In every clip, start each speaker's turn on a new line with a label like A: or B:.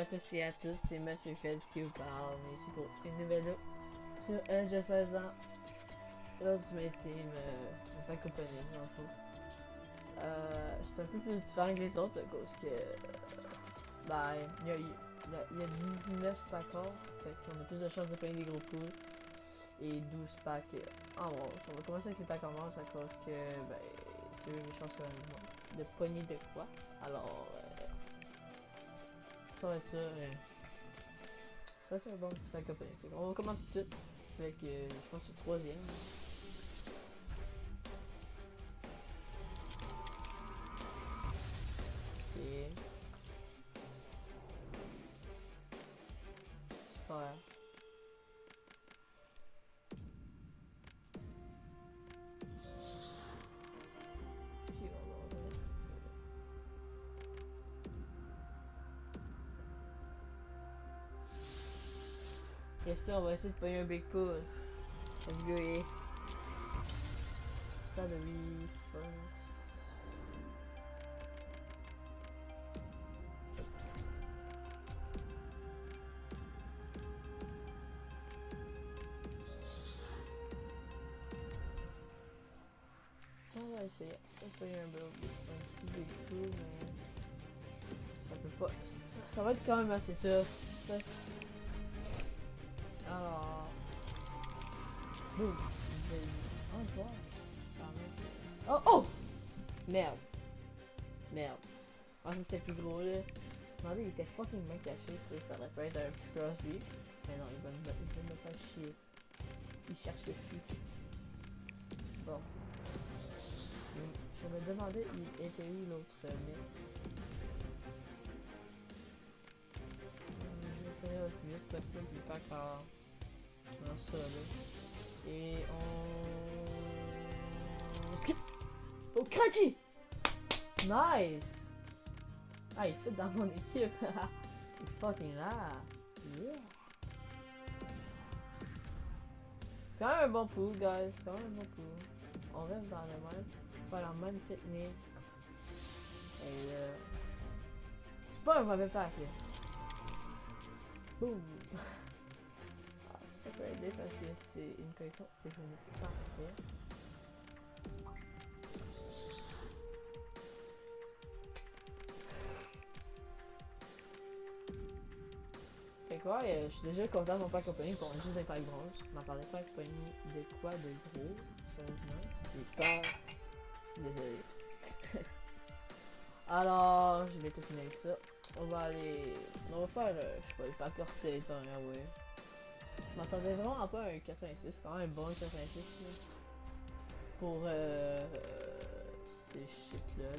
A: tous et à tous, c'est Monsieur Feld qui vous parle, ici pour une nouvelle vidéo sur Edge de 16 ans. L'Ultimate Team, on fait compagnie, dans le fond. C'est un peu plus différent que les autres, à cause que, ben, il y a 19 packs or, fait qu'on a plus de chances de payer des gros coups, et 12 packs en bronze. On va commencer avec les packs en bronze, à cause que, ben, c'est eux les chances de pogner de quoi. Alors, ça va être ça. Ça va être un bon petit pack opening. On va commencer tout de suite avec, je pense, le troisième. Ok. Super. Ok, on va mettre ça. Et ça, on va essayer de pogner un big pull. Let's go, yeah. Salary first. On va essayer de pogner un petit big pull, mais ça peut pas. Ça va être quand même assez tough. Alors. Boum. Oh, oh, oh! Merde. Merde. Ah, ça c'était plus gros là. Regardez, il était fucking bien caché, tu sais, ça aurait pu être un petit Crosby. Mais non, il va me faire chier. Il cherche le fut. Bon. Je me demandais, il était où l'autre mec? Je vais finir le plus vite possible, les packs en ça là. Et on... Skip! Oh, craqué! Nice! Ah, il fit dans mon équipe. Il est fucking là. Yeah. C'est quand même un bon pool, guys. C'est quand même un bon pool. On reste dans le même. Faire la même technique. Et c'est pas un mauvais pack, là. Boum! Ah, ça peut aider parce que c'est une collection que je n'ai pas fait. Fait quoi, je suis déjà content de mon pack opening pour juste des packs bronze. Je m'attendais pas à opening de quoi de gros, sérieusement. J'ai peur. Désolé. Alors, je vais tout finir avec ça. On va aller. On va faire, je sais pas, le pack orteil, ouais. Je m'attendais vraiment pas à un 86, c'est quand même bon 86 là. Pour ces shit là.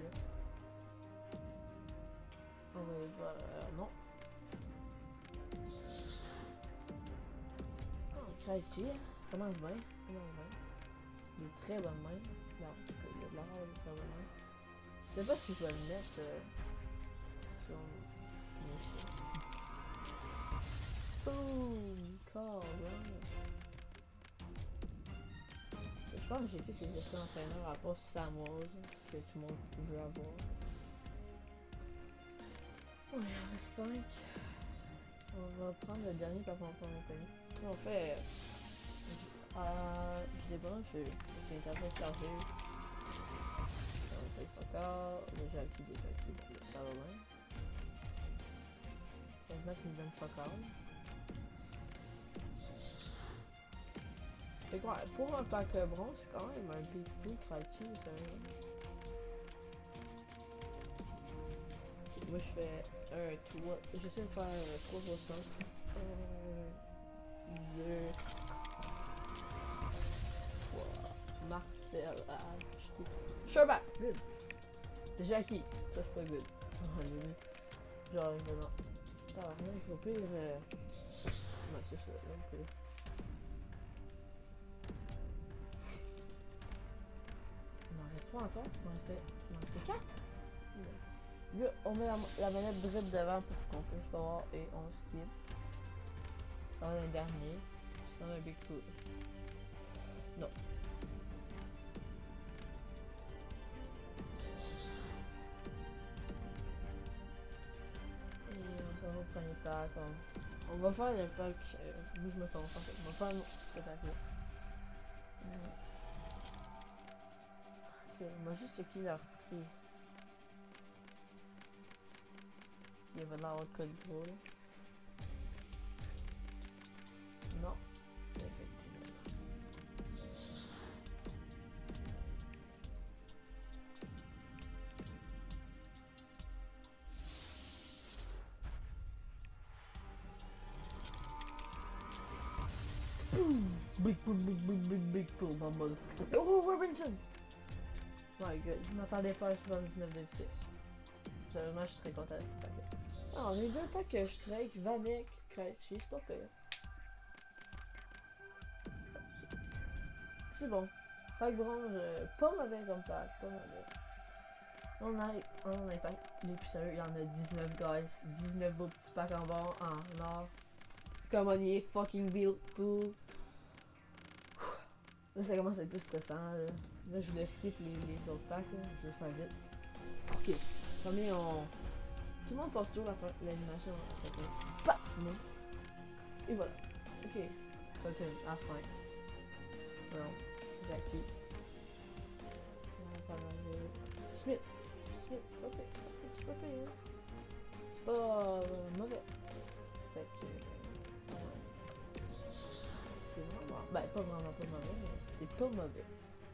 A: On va aller voir. Non. Crazy, commence bien, commence bien. Il est très bonne main. Non, il y a de la rare de très bonne main. Je sais pas si je vais le mettre sur mes chiens. Boom! Call, je pense que j'ai tous les essais entraîneurs à part Samoz que tout le monde veut avoir. On est à 5. On va prendre le dernier par rapport à mon pays. En fait, je débranche, j'ai une tablette chargée. On fait pas encore. Déjà acquis, bon, ça va bien. Ça se met qu'il me donne pas encore. Fait quoi, pour un pack bronze, c'est quand même un big plus créatif, sérieux. Moi je fais un 3, j'essaie de faire 3 x 5. 2, 3, martel, sure back, good. Déjà acquis, ça c'est pas good. Genre, vraiment. Attends, il faut pire. Ouais, c'est ça, donc. Il m'en reste pas encore, il m'en restait 4. Là, on met la manette drip devant pour qu'on puisse voir et on skip. Ça va être le dernier. C'est un big coup. Non. Et on s'en va au premier On va faire le pack. Où je me trompe en fait. On va faire ce pack là. Ok, on va juste checker leur prix. Il y avait l'air de code gros là. Non, effectivement. Boom! Big pull, my motherfucker. Oh, Robinson! My god, je m'attendais pas à 79 de vitesse. Sérieusement, je suis très content de ce paquet. Non, les deux packs Strike, Vanek, Krejci, c'est pas pire. C'est bon. Pack bronze, pas mauvais comme pack, pas mauvais. On a pas les plus sérieux, il y en a 19 guys, 19 beaux petits packs en bas, en or. Comme on y est, fucking build pool. Là ça commence à être plus stressant là. Là je voulais skip les autres packs là, je vais faire vite. Ok, premier on... Tout le monde passe toujours l'animation en fait. Paf! Et voilà. Ok. Fulton, à la fin. Non. Jackie. Smith. Smith, c'est pas pire. C'est pas pire. C'est pas mauvais. Fait que... c'est vraiment... Ben, pas vraiment pas mauvais, mais c'est pas mauvais.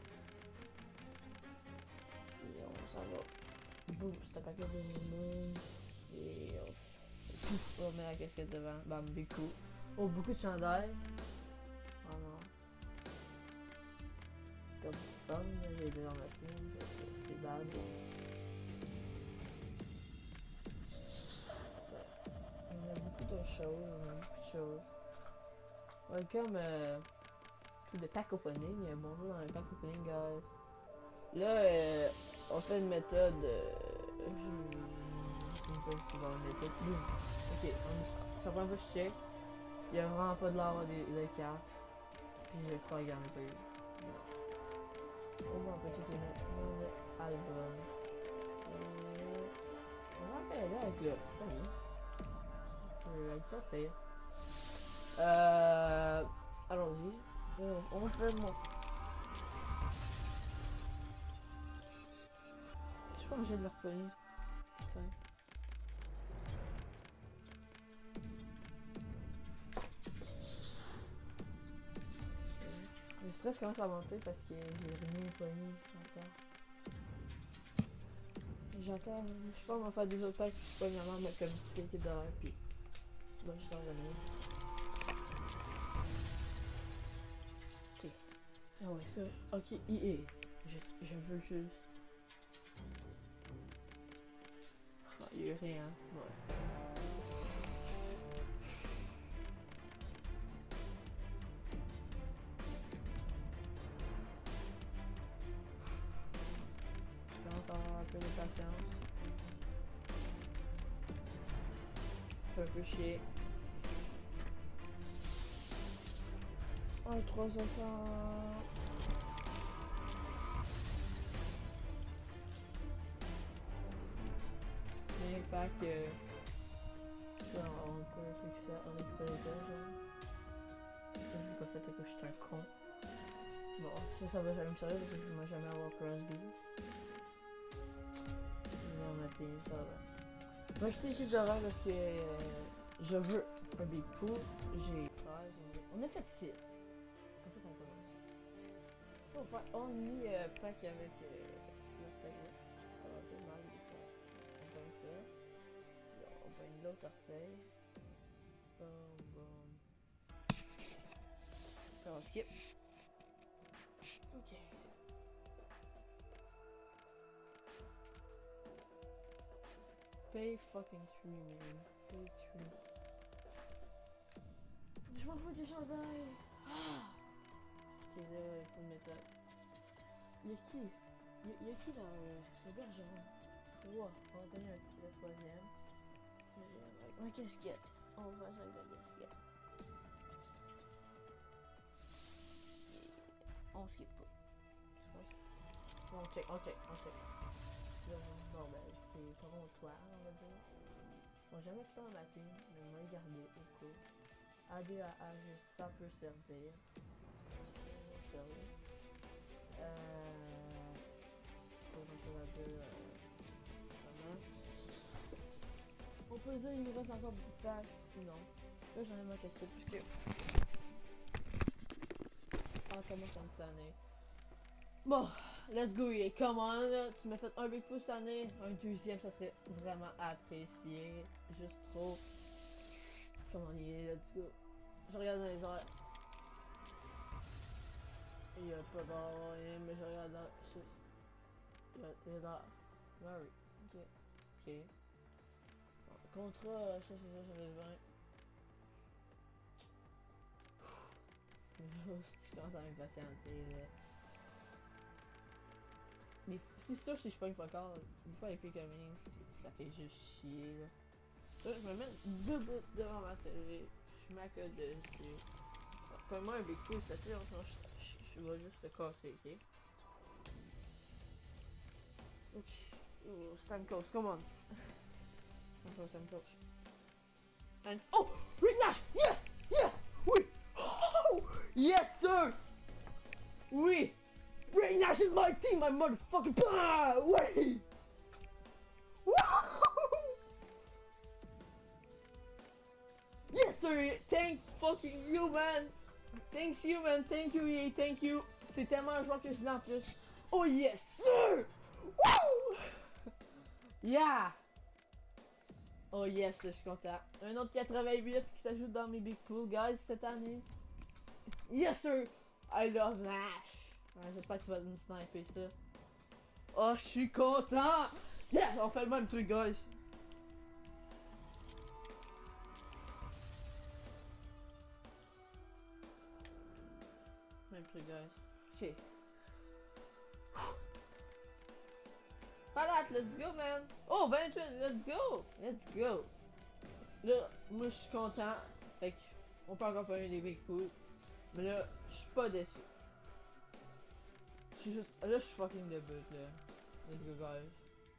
A: Et on s'en va. Boum, c'est un paquet de boum. Et pouf, on met la casquette devant. Bam, beaucoup. Oh, beaucoup de chandail. Oh non. Comme fun, les deux en machine, c'est bad. On a beaucoup de choses, Welcome to the pack opening. Bonjour dans le pack opening, guys. Là, on fait une méthode. Je sais pas si va une méthode. Boum. Ok, c'est la première fois que je check. Il y a vraiment pas de l'or de cartes. Puis je crois qu'il y en a pas eu. Au moins un petit album. On va faire là avec le. Avec pas pire. Allons-y. On va faire mon. Je sais pas, j'ai de la reconnu. Le stress commence à monter parce que j'ai rien pogné encore. J'attends, je sais pas, on va faire des autres packs, je sais pas, vraiment mettre comme une petite équipe derrière, puis là, je t'en revenir. Ok. Ah ouais, ça, ok, EA. Je veux juste... Ah, il y a eu rien, ouais. Je commence à avoir un peu de patience. Ça fait un peu chier. Oh, 300... Mais pas que... on peut fixer, on récupère les deux, genre. Ça, j'ai pas fait que je suis un con. Bon, ça va jamais me servir parce que je ne vais jamais avoir Crosby. Je vais en mettre ça va. Je vais acheter ici d'avant parce que je veux un big pool. J'ai 13, on a fait 6. En fait, on commence. On va faire only pack avec le pack là. Ça va faire mal des fois. On prend ça. Là, on prend l'autre orteil. Boum, boum. Après, on skip. Ok. Pay fucking 3, man. Pay 3. Je m'en fous des chandails. Ah! Ok, là, il faut le mettre. Y'a qui? Y'a qui dans le bergeron? 3. On va gagner le troisième. Avec ma casquette. On va jouer avec la casquette. Et on skip pas. On check. Bon ben, c'est Torontois, on va dire. Bon, jamais fait en matin, mais on va regarder au cas. ADAH, ça peut servir. Pour un peu comment. On peut dire qu'il nous reste encore beaucoup de pack ou non. Là j'en ai ma question puisque. Ah comment ça me tanner. Bon, let's go, yeah. Come on, là. Tu m'as fait un big push cette année, un deuxième, ça serait vraiment apprécié. Juste trop. Come on, yeah, let's go. Je regarde dans les airs. Il y a pas d'or, mais je regarde dans. Il y a dans. Mary. Ok. Ok. Contrat, ça, j'en ai 20. Tu commences à m'impatienter, là. Mais c'est sûr si je pogne pas encore, des fois avec les communes, ça fait juste chier, là. Là, je me mets debout devant ma télé, je m'accorde dessus. Fais-moi un big coup, ça fait longtemps, je vais juste te casser, ok? Ok. Oh, Stam coach, come on. Stam coach. And oh! Rick Nash! Yes! Yes! Oui! Oh! Yes, sir! Oui! Rick Nash is my team, my motherfucking bah! Oui! Yes, sir! Thank fucking you, man! Thanks you, man! Thank you, EA, thank you! C'était tellement un joueur que je l'ai en plus. Oh yes, sir! Woo! Yeah! Oh yes, je suis content. Un autre 88 qui s'ajoute dans mes big pools, guys, cette année. Yes, sir! I love Nash! Ouais, j'espère que tu vas me sniper ça. Oh, je suis content! Yes! On fait le même truc, guys. Même truc, guys. Ok. Palate, let's go, man! Oh, 28, let's go! Let's go! Là, moi, je suis content. Fait que, on peut encore faire des big pools. Mais là, je suis pas déçu. Je suis juste. Là, je suis fucking debout, là. Let's go, guys.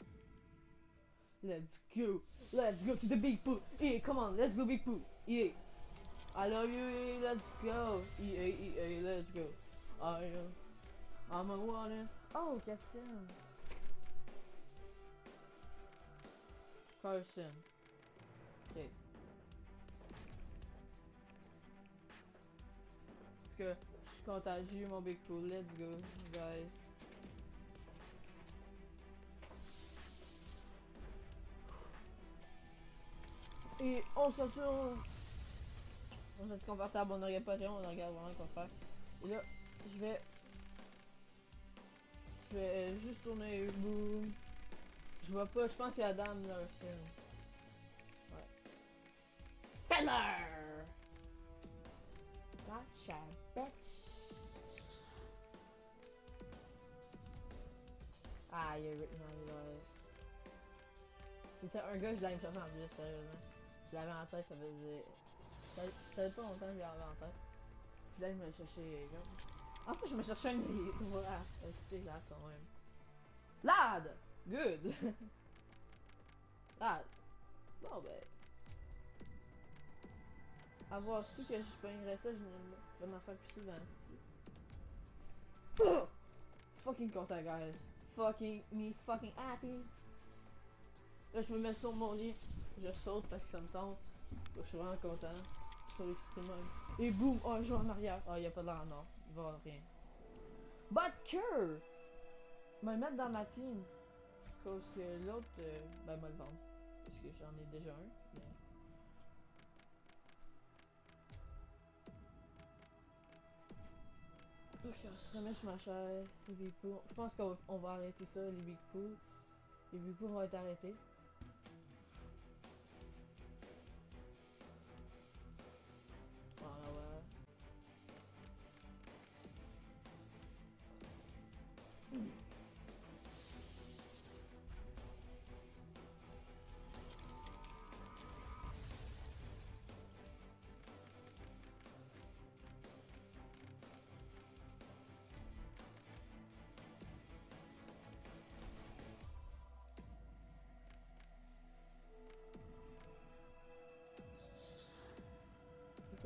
A: Let's go. Let's go to the big pool. EA, come on, let's go big pool. EA. I love you, EA, let's go. EA, let's go. I'm a one. Oh, Captain. Carson. Ok. Parce que je suis content, j'ai eu mon big pool. Let's go, guys. Et on se retrouve. On s'est confortable, on regarde pas rien, on regarde vraiment quoi faire. Et là, je vais juste tourner boum. Je vois pas, je pense qu'il y a Adam dans le film. Ouais. Feather! Gotcha, bitch! Ah, il y a Rick Nash. C'était un gars que je l'avais me chercher en plus, sérieusement. Je l'avais en tête, ça faisait. Ça fait pas longtemps que je l'avais en tête. Je l'avais me chercher. En fait, je me cherchais un. Voilà, c'était là quand même. Lad! Good! Lad! Bon ben. À voir si que je pognerais ça, je vais m'en faire plus souvent. Fucking content, guys. Fucking me fucking happy. Là, je me mets sur mon lit. Je saute parce que ça me tente. Je suis vraiment content. Je suis excité même. Et boum! Oh, un joue en arrière. Oh, il a pas l'air, non. Il va avoir rien. Butker! Me mettre dans ma team. Parce que l'autre, ben, me le vendre. Parce que j'en ai déjà un. Mais... Ok, on se remet sur ma chaise. Les big pools. Je pense qu'on va arrêter ça, les big pools. Les big pools vont être arrêtés. Voilà, ouais.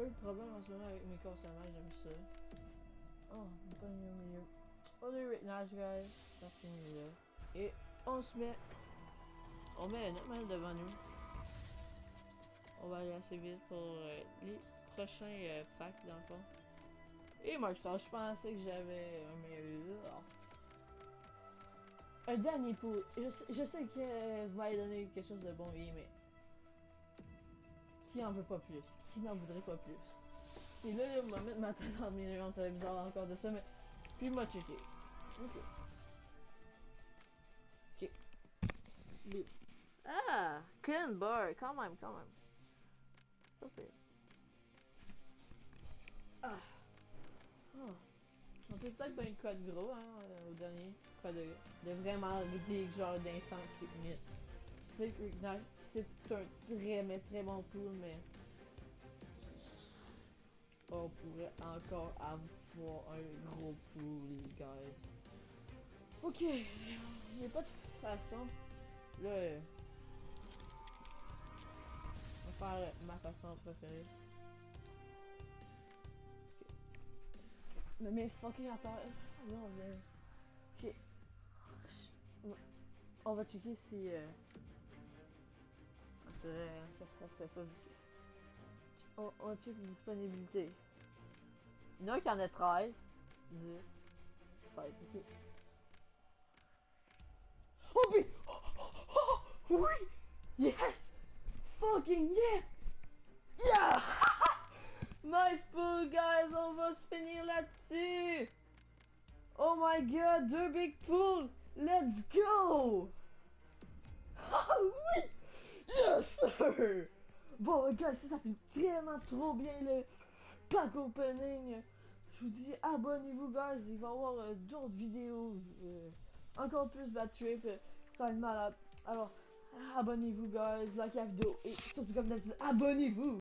A: peu le problème en ce moment avec mes consommables, j'aime ça. Oh, pas mieux au milieu. On est Ricknash, guys. Ça finit là. Et on se met. On met un autre devant nous. On va aller assez vite pour les prochains packs dans le fond. Et moi, je pensais que j'avais un meilleur. Un dernier pot. Je sais que vous m'allez donner quelque chose de bon, oui, mais. Qui en veut pas plus? Qui n'en voudrait pas plus? Et là, on va mettre ma tête en milieu, ça va être bizarre encore de ça, mais. Puis moi, checker. Ok. Ok. Blue. Ah! Clean bar, quand même, quand même. Ok. Ah! Oh. On peut peut-être pas une code gros, hein, au dernier. Code de vraiment big, genre d'instant limite. Je sais que c'est un très, mais très bon pool, mais. On pourrait encore avoir un gros pool, guys. Ok, il n'y a pas de façon. Là, on va faire ma façon préférée. Mais fucking attends. Non, mais. Ok. On va checker si. C'est vrai, ça se fait pas vu. On check les disponibilités. Il y en a qui en a 13, 18, 16, ok. Oh, mais. Oh, oui! Yes! Fucking yeah! Yeah! Nice pool, guys! On va se finir là-dessus! Oh my god, 2 big pools! Let's go! Oh oui! Yes, sir! Bon, guys, ça fait vraiment trop bien le pack opening. Je vous dis, abonnez-vous, guys. Il va y avoir d'autres vidéos. Encore plus Bad Trip. Ça va être malade. Alors, abonnez-vous, guys. Like la vidéo. Et surtout, comme d'habitude, abonnez-vous!